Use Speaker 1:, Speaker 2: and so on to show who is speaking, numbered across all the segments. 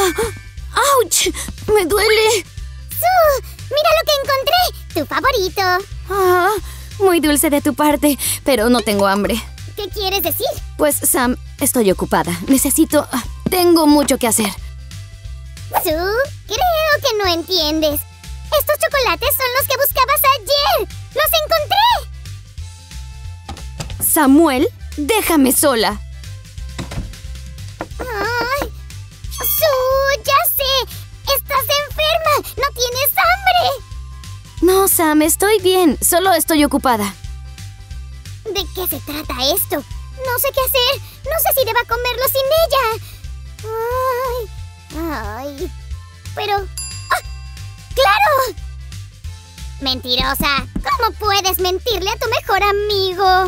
Speaker 1: ¡Auch! ¡Me duele!
Speaker 2: ¡Su! ¡Mira lo que encontré! ¡Tu favorito!
Speaker 1: Ah, muy dulce de tu parte, pero no tengo hambre.
Speaker 2: ¿Qué quieres decir?
Speaker 1: Pues, Sam, estoy ocupada. Necesito... Tengo mucho que hacer.
Speaker 2: Su, creo que no entiendes. Estos chocolates son los que buscabas ayer. ¡Los encontré!
Speaker 1: Samuel, déjame sola.
Speaker 2: ¡Ay! ¡Su! ¡Ya sé! ¡Estás enferma! ¡No tienes hambre!
Speaker 1: No, Sam, estoy bien. Solo estoy ocupada.
Speaker 2: ¿De qué se trata esto? No sé qué hacer. No sé si deba comerlo sin ella. ¡Ay! Pero... ¡Ah! ¡Claro! ¡Mentirosa! ¿Cómo puedes mentirle a tu mejor amigo?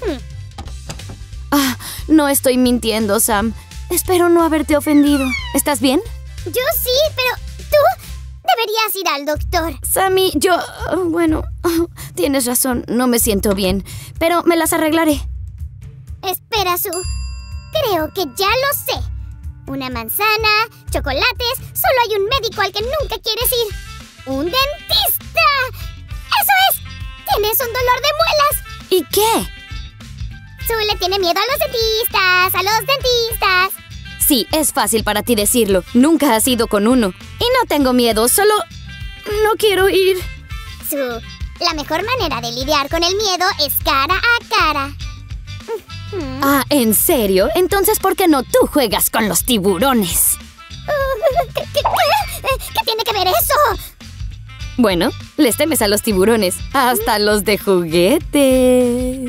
Speaker 1: No estoy mintiendo, Sam. Espero no haberte ofendido. ¿Estás bien?
Speaker 2: Yo sí, pero tú deberías ir al doctor.
Speaker 1: Sammy, yo... bueno, tienes razón. No me siento bien. Pero me las arreglaré.
Speaker 2: Espera, Su. Creo que ya lo sé. Una manzana, chocolates... Solo hay un médico al que nunca quieres ir. ¡Un dentista! ¡Eso es! ¡Tienes un dolor de muelas!
Speaker 1: ¿Y qué?
Speaker 2: Su le tiene miedo a los dentistas, a los dentistas.
Speaker 1: Sí, es fácil para ti decirlo. Nunca has ido con uno. Y no tengo miedo, solo... no quiero ir.
Speaker 2: Su, la mejor manera de lidiar con el miedo es cara a cara.
Speaker 1: Ah, ¿en serio? Entonces, ¿por qué no tú juegas con los tiburones?
Speaker 2: ¿Qué tiene que ver eso?
Speaker 1: Bueno, les temes a los tiburones. Hasta los de juguete.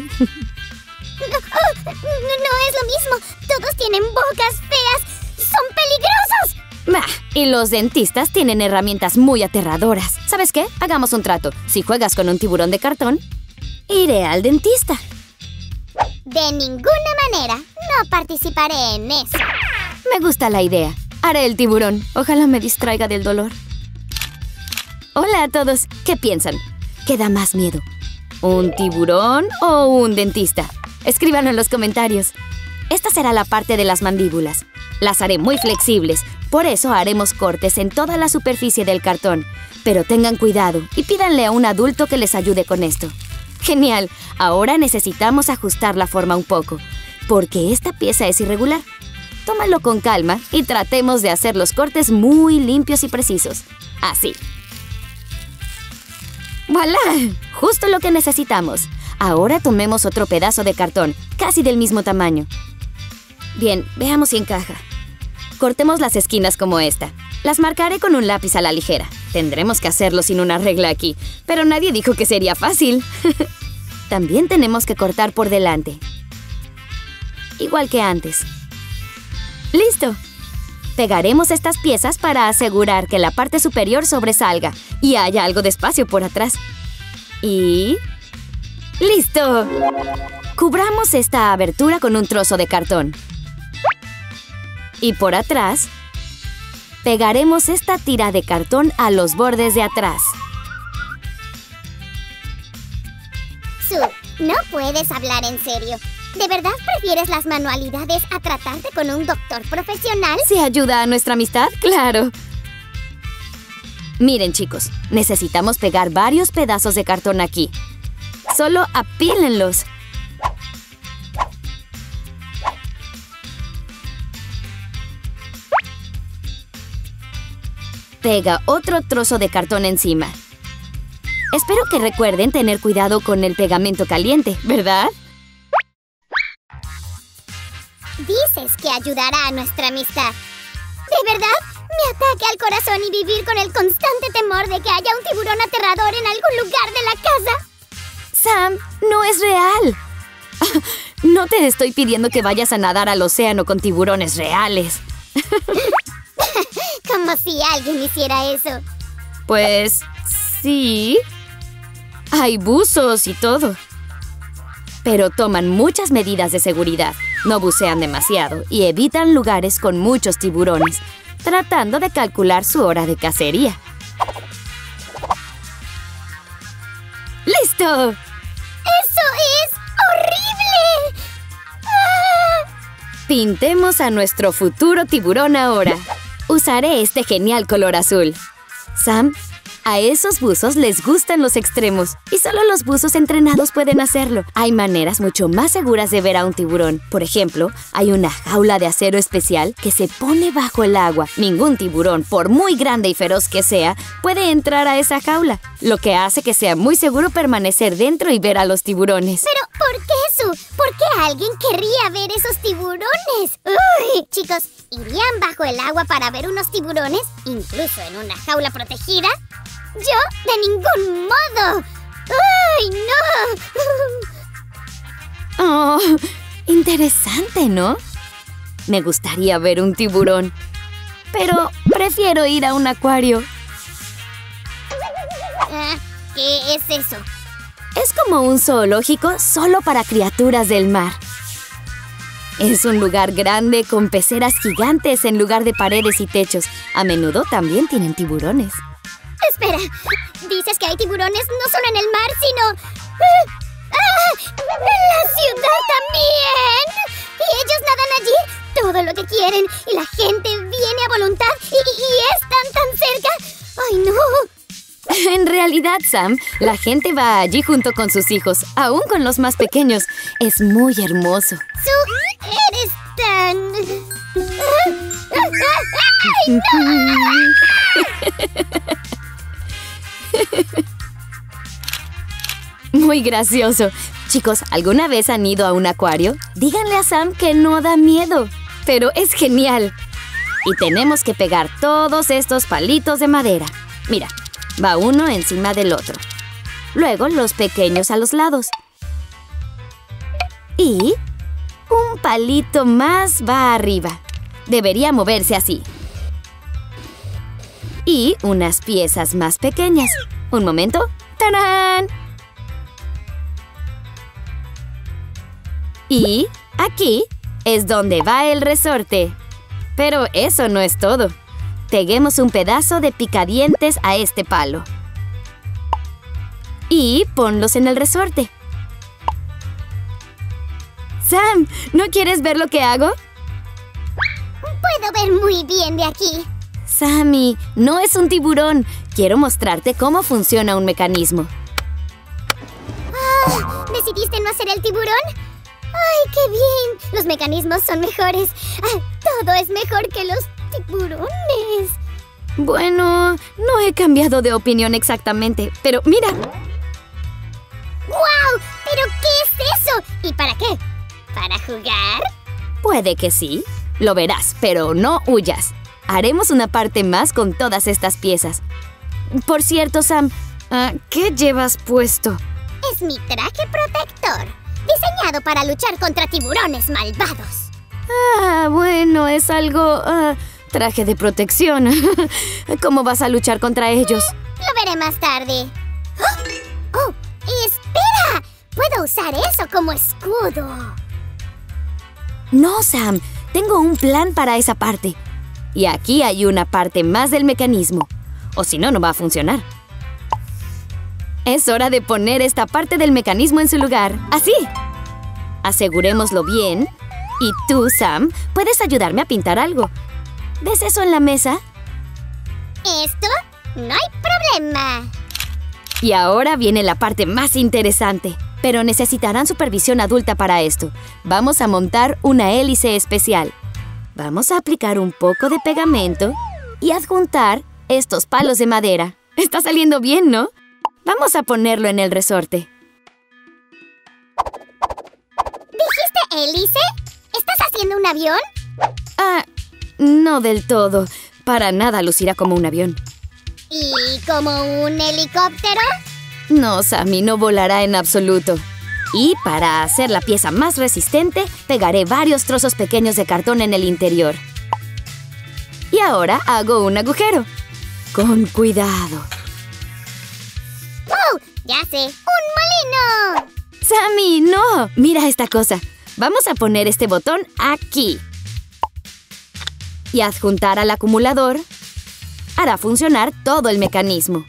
Speaker 2: No es lo mismo. Todos tienen bocas feas. ¡Son peligrosos!
Speaker 1: Y los dentistas tienen herramientas muy aterradoras. ¿Sabes qué? Hagamos un trato. Si juegas con un tiburón de cartón, iré al dentista.
Speaker 2: De ninguna manera. No participaré en eso.
Speaker 1: Me gusta la idea. Haré el tiburón. Ojalá me distraiga del dolor. Hola a todos. ¿Qué piensan? ¿Qué da más miedo? ¿Un tiburón o un dentista? Escríbanlo en los comentarios. Esta será la parte de las mandíbulas. Las haré muy flexibles. Por eso haremos cortes en toda la superficie del cartón. Pero tengan cuidado y pídanle a un adulto que les ayude con esto. ¡Genial! Ahora necesitamos ajustar la forma un poco, porque esta pieza es irregular. Tómalo con calma y tratemos de hacer los cortes muy limpios y precisos. Así. ¡Voilá! Justo lo que necesitamos. Ahora tomemos otro pedazo de cartón, casi del mismo tamaño. Bien, veamos si encaja. Cortemos las esquinas como esta. Las marcaré con un lápiz a la ligera. Tendremos que hacerlo sin una regla aquí, pero nadie dijo que sería fácil. También tenemos que cortar por delante. Igual que antes. ¡Listo! Pegaremos estas piezas para asegurar que la parte superior sobresalga y haya algo de espacio por atrás. Y... ¡listo! Cubramos esta abertura con un trozo de cartón. Y por atrás, pegaremos esta tira de cartón a los bordes de atrás.
Speaker 2: Su, no puedes hablar en serio. ¿De verdad prefieres las manualidades a tratarte con un doctor profesional?
Speaker 1: ¿Se ayuda a nuestra amistad? ¡Claro! Miren, chicos, necesitamos pegar varios pedazos de cartón aquí. Solo apílenlos. Pega otro trozo de cartón encima. Espero que recuerden tener cuidado con el pegamento caliente, ¿verdad?
Speaker 2: Dices que ayudará a nuestra amistad. ¿De verdad? Me ataca al corazón y vivir con el constante temor de que haya un tiburón aterrador en algún lugar de la casa.
Speaker 1: Sam, no es real. No te estoy pidiendo que vayas a nadar al océano con tiburones reales.
Speaker 2: Como si alguien hiciera eso.
Speaker 1: Pues sí. Hay buzos y todo. Pero toman muchas medidas de seguridad. No bucean demasiado y evitan lugares con muchos tiburones, tratando de calcular su hora de cacería. ¡Listo!
Speaker 2: ¡Eso es horrible! ¡Ah!
Speaker 1: Pintemos a nuestro futuro tiburón ahora. Usaré este genial color azul. Sam, a esos buzos les gustan los extremos y solo los buzos entrenados pueden hacerlo. Hay maneras mucho más seguras de ver a un tiburón. Por ejemplo, hay una jaula de acero especial que se pone bajo el agua. Ningún tiburón, por muy grande y feroz que sea, puede entrar a esa jaula, lo que hace que sea muy seguro permanecer dentro y ver a los tiburones.
Speaker 2: ¿Pero por qué eso? ¿Por qué alguien querría ver esos tiburones? ¡Uy! Chicos, ¿irían bajo el agua para ver unos tiburones? ¿Incluso en una jaula protegida? ¡Yo, de ningún modo! ¡Ay, no!
Speaker 1: Oh, interesante, ¿no? Me gustaría ver un tiburón, pero prefiero ir a un acuario.
Speaker 2: ¿Qué es eso?
Speaker 1: Es como un zoológico solo para criaturas del mar. Es un lugar grande con peceras gigantes en lugar de paredes y techos. A menudo también tienen tiburones.
Speaker 2: Espera, dices que hay tiburones no solo en el mar, sino... ¡en la ciudad también! Y ellos nadan allí todo lo que quieren y la gente viene a voluntad y están tan cerca. ¡Ay, no!
Speaker 1: En realidad, Sam, la gente va allí junto con sus hijos, aún con los más pequeños. Es muy hermoso.
Speaker 2: Tú eres tan... ¡Ay, no!
Speaker 1: Muy gracioso. Chicos, ¿alguna vez han ido a un acuario? Díganle a Sam que no da miedo, pero es genial. Y tenemos que pegar todos estos palitos de madera. Mira, va uno encima del otro. Luego los pequeños a los lados. Y un palito más va arriba. Debería moverse así. Y unas piezas más pequeñas. Un momento. ¡Tarán! Y aquí es donde va el resorte. Pero eso no es todo. Peguemos un pedazo de picadientes a este palo. Y ponlos en el resorte. Sam, ¿no quieres ver lo que hago?
Speaker 2: Puedo ver muy bien de aquí.
Speaker 1: Sammy, no es un tiburón. Quiero mostrarte cómo funciona un mecanismo.
Speaker 2: ¿Decidiste no hacer el tiburón? ¡Ay, qué bien! Los mecanismos son mejores. Todo es mejor que los tiburones.
Speaker 1: Bueno, no he cambiado de opinión exactamente, pero mira.
Speaker 2: ¡Guau! ¿Pero qué es eso? ¿Y para qué? ¿Para jugar?
Speaker 1: Puede que sí. Lo verás, pero no huyas. Haremos una parte más con todas estas piezas. Por cierto, Sam, ¿qué llevas puesto?
Speaker 2: Es mi traje protector, diseñado para luchar contra tiburones malvados.
Speaker 1: Bueno, es algo... traje de protección. ¿Cómo vas a luchar contra ellos?
Speaker 2: Lo veré más tarde. ¡Oh! ¡Espera! ¡Puedo usar eso como escudo!
Speaker 1: No, Sam. Tengo un plan para esa parte. Y aquí hay una parte más del mecanismo. O si no, no va a funcionar. Es hora de poner esta parte del mecanismo en su lugar. ¡Así! Asegurémoslo bien. Y tú, Sam, puedes ayudarme a pintar algo. ¿Ves eso en la mesa?
Speaker 2: ¿Esto? No hay problema.
Speaker 1: Y ahora viene la parte más interesante. Pero necesitarán supervisión adulta para esto. Vamos a montar una hélice especial. Vamos a aplicar un poco de pegamento y adjuntar estos palos de madera. Está saliendo bien, ¿no? Vamos a ponerlo en el resorte.
Speaker 2: ¿Dijiste hélice? ¿Estás haciendo un avión?
Speaker 1: No del todo. Para nada lucirá como un avión.
Speaker 2: ¿Y como un helicóptero?
Speaker 1: No, Sammy, no volará en absoluto. Y para hacer la pieza más resistente, pegaré varios trozos pequeños de cartón en el interior. Y ahora hago un agujero. Con cuidado.
Speaker 2: ¡Oh! ¡Ya sé! ¡Un molino!
Speaker 1: ¡Sammy, no! Mira esta cosa. Vamos a poner este botón aquí. Y adjuntar al acumulador hará funcionar todo el mecanismo.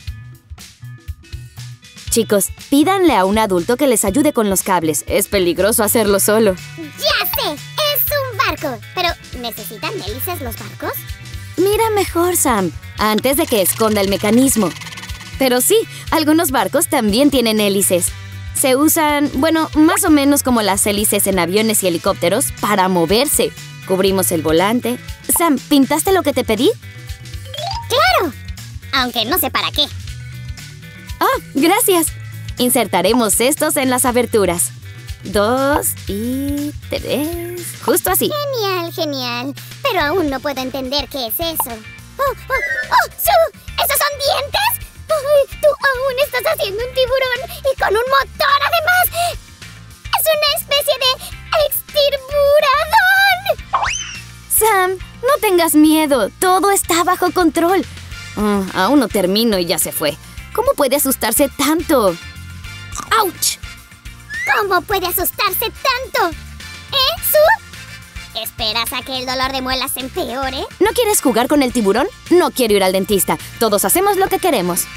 Speaker 1: Chicos, pídanle a un adulto que les ayude con los cables. Es peligroso hacerlo solo.
Speaker 2: ¡Ya sé! ¡Es un barco! Pero, ¿necesitan hélices los barcos?
Speaker 1: Mira mejor, Sam, antes de que esconda el mecanismo. Pero sí, algunos barcos también tienen hélices. Se usan, bueno, más o menos como las hélices en aviones y helicópteros, para moverse. Cubrimos el volante. Sam, ¿pintaste lo que te pedí?
Speaker 2: ¡Claro! Aunque no sé para qué.
Speaker 1: ¡Oh, gracias! Insertaremos estos en las aberturas. 2 y 3... Justo así.
Speaker 2: Genial, genial. Pero aún no puedo entender qué es eso. ¡Oh, Sue! ¿Esos son dientes? ¡Ay, tú aún estás haciendo un tiburón! ¡Y con un motor, además! ¡Es una especie de extirburador!
Speaker 1: Sam, no tengas miedo. Todo está bajo control. Aún no termino y ya se fue. ¿Cómo puede asustarse tanto? ¡Auch!
Speaker 2: ¿Cómo puede asustarse tanto? Sue? ¿Esperas a que el dolor de muelas se empeore?
Speaker 1: ¿No quieres jugar con el tiburón? No quiero ir al dentista. Todos hacemos lo que queremos.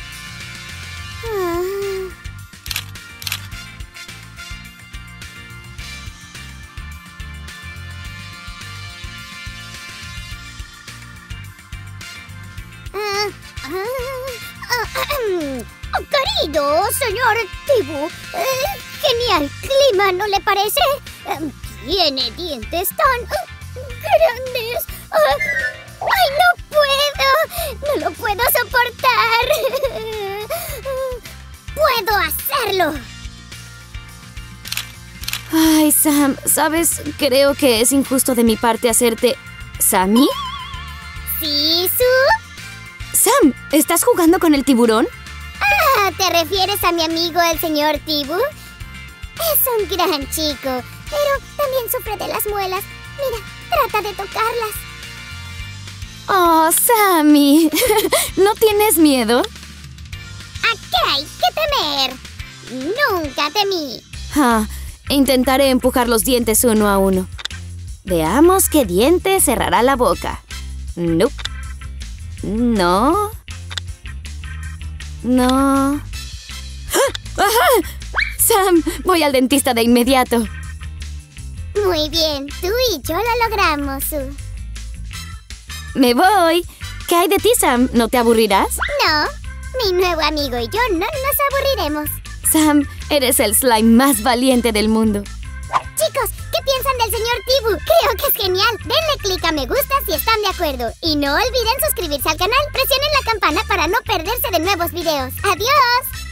Speaker 2: Querido señor Tibu, genial clima, ¿no le parece? Tiene dientes tan grandes. ¡Ay, no puedo! ¡No lo puedo soportar! ¡Puedo hacerlo!
Speaker 1: Ay, Sam, ¿sabes? Creo que es injusto de mi parte hacerte... ¿Sammy?
Speaker 2: ¿Sí, Sue?
Speaker 1: Sam, ¿estás jugando con el tiburón?
Speaker 2: ¿Te refieres a mi amigo el señor Tibu? Es un gran chico, pero también sufre de las muelas. Mira, trata de tocarlas.
Speaker 1: Oh, Sammy, ¿no tienes miedo?
Speaker 2: ¿A qué hay que temer? Nunca temí.
Speaker 1: Intentaré empujar los dientes uno a uno. Veamos qué diente cerrará la boca. Nope. No. No. ¡Ajá! Sam, voy al dentista de inmediato.
Speaker 2: Muy bien, tú y yo lo logramos, Sue.
Speaker 1: Me voy. ¿Qué hay de ti, Sam? ¿No te aburrirás?
Speaker 2: No, mi nuevo amigo y yo no nos aburriremos.
Speaker 1: Sam, eres el slime más valiente del mundo.
Speaker 2: Chicos, ¿qué piensan del señor Tibu? Creo que es genial. Denle clic a me gusta si están de acuerdo. Y no olviden suscribirse al canal. Presionen la campana para no perderse de nuevos videos. ¡Adiós!